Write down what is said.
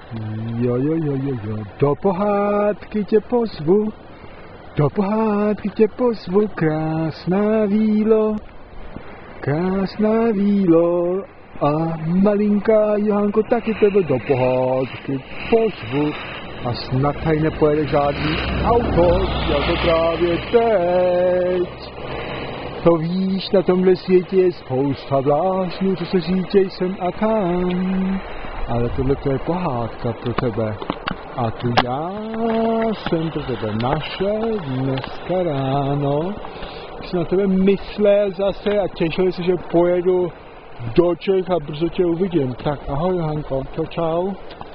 Jo, do pohádky tě pozvu, krásná vílo, a malinká Johanko taky tebe do pohádky pozvu, a snad tady nepojede žádný auto, jako právě teď. To víš, na tomhle světě je spousta bláznů, co se říčej sem a tam. Ale tohle to je pohádka pro tebe. A tu já jsem pro tebe našel dneska ráno. Jsem na tebe myslel zase a těšil se, že pojedu do Čech a brzo tě uvidím. Tak ahoj Johanko, čau.